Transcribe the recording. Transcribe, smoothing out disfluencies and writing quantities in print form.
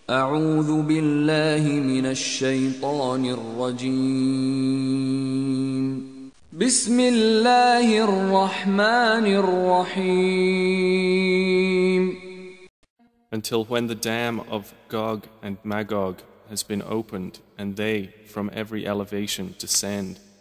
أعوذ بالله من الشيطان الرجيم. بسم الله الرحمن الرحيم. Until when the dam of Gog and Magog has been opened and they from every elevation descend.